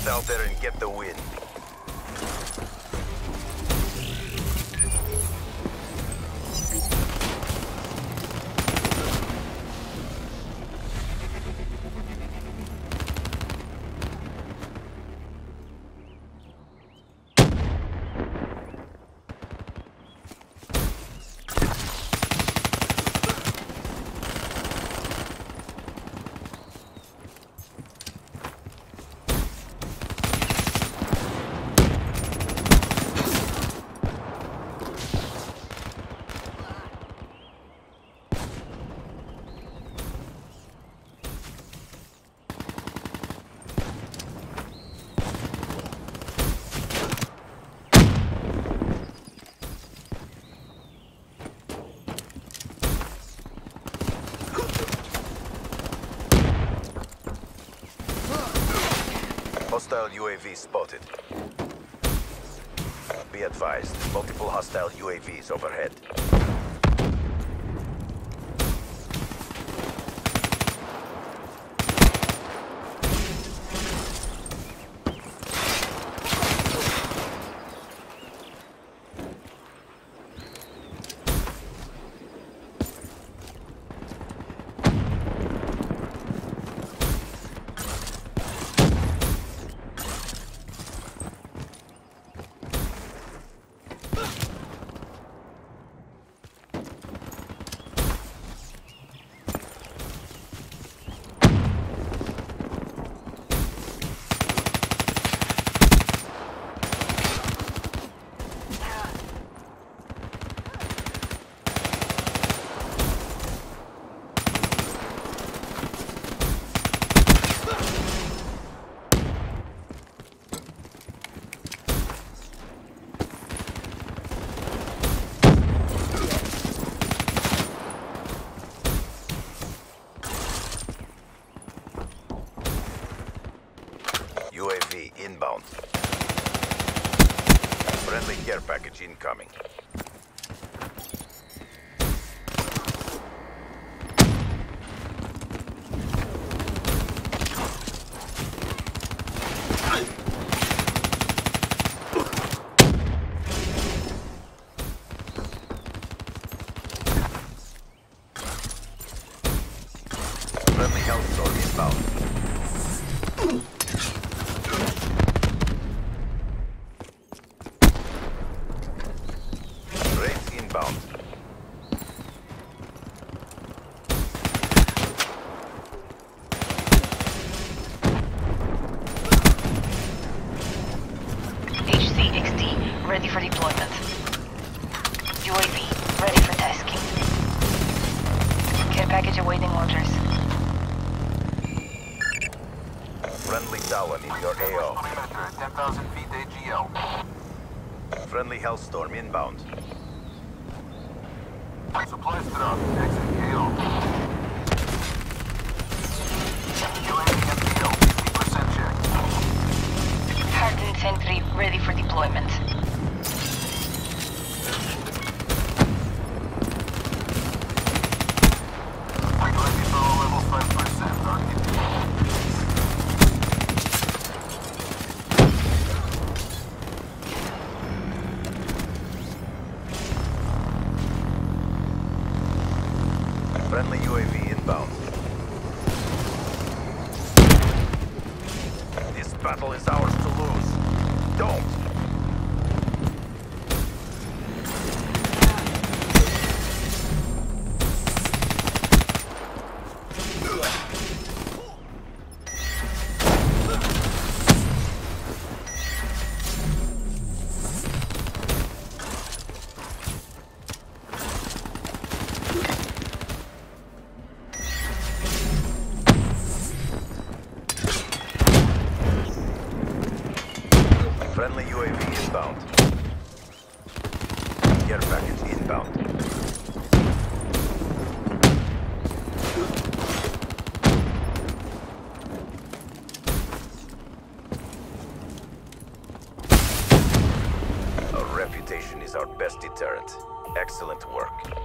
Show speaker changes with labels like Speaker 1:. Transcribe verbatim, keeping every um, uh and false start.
Speaker 1: Get out there and get the win. Hostile U A V spotted. Be advised, multiple hostile U A Vs overhead. U A V inbound. Friendly care package incoming. Friendly health store inbound. Inbound.
Speaker 2: H C X D ready for deployment. U A V ready for tasking. Care package awaiting orders.
Speaker 1: Friendly Talon in your A O.
Speaker 3: ten thousand feet A G L.
Speaker 1: Friendly Hellstorm inbound.
Speaker 3: Supplies drop. Exit A O. U A V M P O. fifty percent check.
Speaker 2: Hardened sentry ready for deployment.
Speaker 3: Frequency flow level five percent.
Speaker 1: Friendly U A V inbound. This battle is ours to lose. Don't! Friendly U A V inbound. Care package inbound. Our reputation is our best deterrent. Excellent work.